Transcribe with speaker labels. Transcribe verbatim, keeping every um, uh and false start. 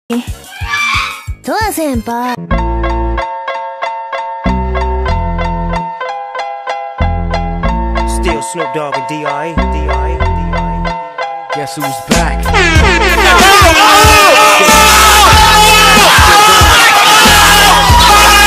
Speaker 1: トア先輩。
Speaker 2: Still Snoop Dogg and D R E. D R E. D R E.
Speaker 3: Guess who's back?